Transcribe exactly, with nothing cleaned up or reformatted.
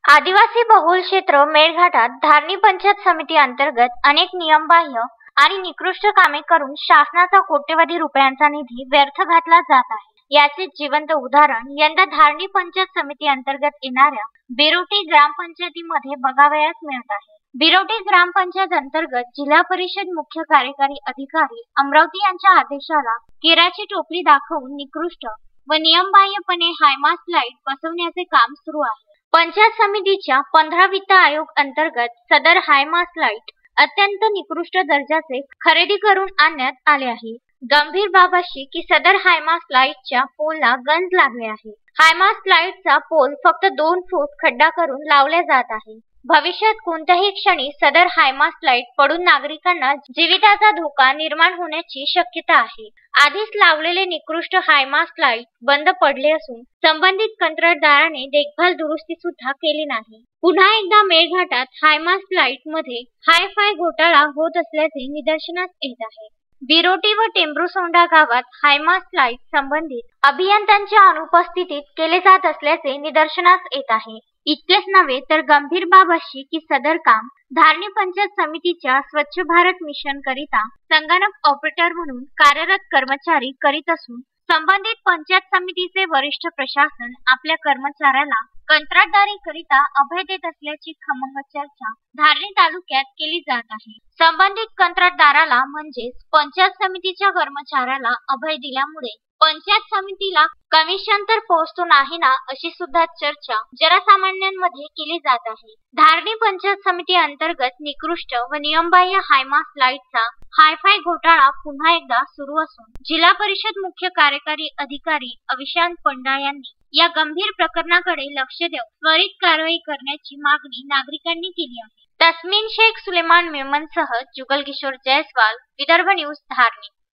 आदिवासी बहुल क्षेत्र मेळघाटात धारणी पंचायत समिती अंतर्गत अनेक नियमबाह्य आणि निकृष्ट कामे करून शासनाचा कोट्यवधी रुपयांचा निधी व्यर्थ घातला जात आहे. याचे जिवंत उदाहरण यंदा धारणी पंचायत समिती अंतर्गत येणाऱ्या बिरोटी ग्रामपंचायतीमध्ये बघावयास मिळत आहे. बिरोटी ग्रामपंचायत अंतर्गत जिल्हा परिषद मुख्य कार्यकारी अधिकारी अमरावती यांच्या आदेशाला केराची टोपली दाखवून निकृष्ट व नियमबाह्यपणे हायमास्ट लाईट बसवण्याचे काम सुरू आहे. पंचायत समितीच्या पंधरा वित्त आयोग अंतर्गत सदर हायमास्ट लाईट अत्यंत निकृष्ट दर्जाचे खरेदी करून आणण्यात आले आहे. गंभीर बाब अशी की सदर हायमास्ट लाईटच्या पोलला गंज लागले आहे. हायमास्ट लाईटचा पोल फक्त दोन फूट खड्डा करून लावला जात आहे. भविष्यात कोणत्याही क्षणी सदर हायमास्ट लाईट पडून नागरिकांना जीविताचा धोका निर्माण होण्याची शक्यता आहे. आधीच लावलेले निकृष्ट हायमास्ट लाईट बंद पडले असून संबंधित कंत्राटदाराने देखभाल दुरुस्ती सुद्धा केली नाही. पुन्हा एकदा मेळघाटात हायमास्ट लाईट मध्ये हाय फाय घोटाळा होत असल्याचे निदर्शनास येत आहे. बिरोटी व टेंभुसोंडा गावात हायमास्ट लाईट संबंधित अभियंत्यांच्या अनुपस्थितीत केले जात असल्याचे निदर्शनास येत आहे. इतकेच नव्हे तर गंभीर बाब अशी की सदर काम धारणी पंचायत समितीच्या स्वच्छ भारत मिशन करिता संगणक ऑपरेटर म्हणून कार्यरत कर्मचारी करीत असून संबंधित पंचायत समितीचे वरिष्ठ प्रशासन आपल्या कर्मचाऱ्याला कंत्राटदारी करिता अभय देत असल्याची खमंग चर्चा धारणी तालुक्यात केली जात आहे. संबंधित कंत्राटदाराला म्हणजेच पंचायत समितीच्या कर्मचाऱ्याला अभय दिल्यामुळे पंचायत समितीला कमिशन तर पोहोचतो नाही ना अशी सुद्धा चर्चा जनसामान्यांमध्ये केली जात आहे. धारणी पंचायत समिती अंतर्गत निकृष्ट व नियमबाह्य हायमास्ट लाईटचा हायफाय घोटाळा पुन्हा एकदा सुरू असून जिल्हा परिषद मुख्य कार्यकारी अधिकारी अविशांत पंडा यांनी या गंभीर प्रकरणाकडे लक्ष देऊन त्वरित कारवाई करण्याची मागणी नागरिकांनी केली आहे. तस्मीन शेख सुलेमान मेमनसह जुगल किशोर जयस्वाल, विदर्भ न्यूज, धारणी.